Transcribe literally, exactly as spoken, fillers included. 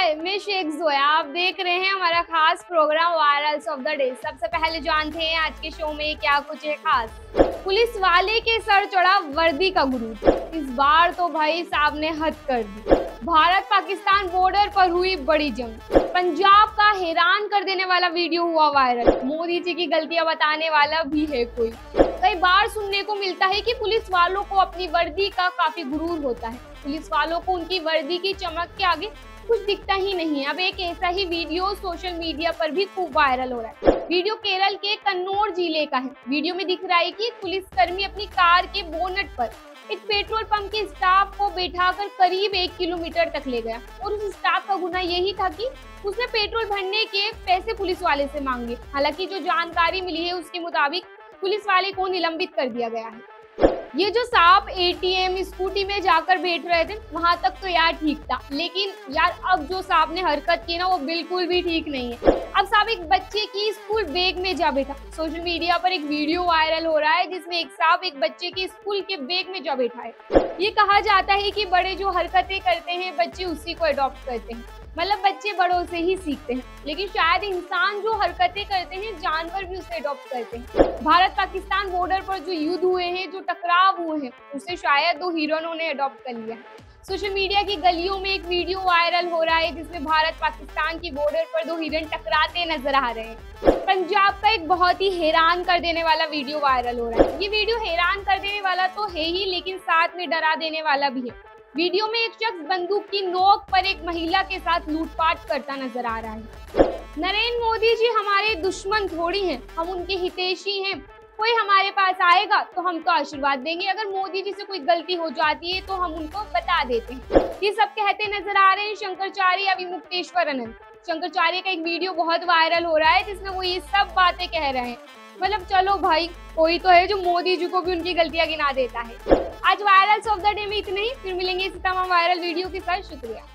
हाय, मैं शेख जोया। आप देख रहे हैं हमारा खास programme virals of the day. सबसे पहले जानते हैं आज के शो में क्या कुछ है खास। पुलिस वाले के सर चढ़ा वर्दी का गुरूर। इस बार तो भाई साहब ने हद कर दी। भारत पाकिस्तान बॉर्डर पर हुई बड़ी जंग। पंजाब का हैरान कर देने वाला वीडियो हुआ वायरल। मोदी जी की गलतियां बताने वाला भी है कोई। कई बार सुनने को मिलता है कि पुलिस वालों को अपनी वर्दी का काफी गुरूर होता है। पुलिस वालों को उनकी वर्दी की चमक के आगे कुछ दिखता ही नहीं है। अब एक ऐसा ही वीडियो सोशल मीडिया पर भी खूब वायरल हो रहा है। वीडियो केरल के कन्नौर जिले का है। वीडियो में दिख रहा है कि पुलिसकर्मी अपनी कार के बोनट पर एक पेट्रोल पंप के स्टाफ को बैठाकर करीब एक किलोमीटर तक ले गया और उस स्टाफ का गुनाह यही था कि उसने पेट्रोल भरने के पैसे पुलिस वाले से मांगे। हालांकि जो जानकारी मिली है उसके मुताबिक पुलिस वाले को निलंबित कर दिया गया है। ये जो साहब एटीएम स्कूटी में जाकर बैठ रहे थे वहां तक तो यार ठीक था, लेकिन यार अब जो साहब ने हरकत की ना वो बिल्कुल भी ठीक नहीं है। अब साहब एक बच्चे की स्कूल बैग में जा बैठा। सोशल मीडिया पर एक वीडियो वायरल हो रहा है जिसमें एक साहब एक बच्चे के स्कूल के बैग में जा बैठा है। ये कहा जाता है कि बड़े जो हरकतें करते हैं बच्चे उसी को अडॉप्ट करते हैं, मतलब बच्चे बड़ों से ही सीखते हैं। लेकिन शायद इंसान जो हरकतें करते हैं जानवर भी उसे अडॉप्ट करते हैं। भारत पाकिस्तान बॉर्डर पर जो युद्ध हुए हैं, जो टकराव हुए हैं, उसे शायद दो हिरणों ने अडॉप्ट कर लिया है। सोशल मीडिया की गलियों में एक वीडियो वायरल हो रहा है जिसमें भारत पाकिस्तान की बॉर्डर पर दो हिरण टकराते नजर आ रहे हैं। पंजाब का एक बहुत ही हैरान कर देने वाला वीडियो वायरल हो रहा है। ये वीडियो हैरान कर देने वाला तो है ही, लेकिन साथ में डरा देने वाला भी है। वीडियो में एक शख्स बंदूक की नोक पर एक महिला के साथ लूटपाट करता नजर आ रहा है। नरेंद्र मोदी जी हमारे दुश्मन थोड़ी हैं, हम उनके हितैषी हैं। कोई हमारे पास आएगा तो हम तो आशीर्वाद देंगे, अगर मोदी जी से कोई गलती हो जाती है तो हम उनको बता देते हैं। ये सब कहते नजर आ रहे हैं शंकराचार्य अभिमुक्तेश्वर आनंद। शंकराचार्य का एक वीडियो बहुत वायरल हो रहा है जिसमें वो ये सब बातें कह रहे हैं। मतलब चलो भाई, कोई तो है जो मोदी जी को भी उनकी गलतियां गिना देता है। आज वायरल्स ऑफ द डे में इतना ही, फिर मिलेंगे इसी तमाम वायरल वीडियो के साथ। शुक्रिया।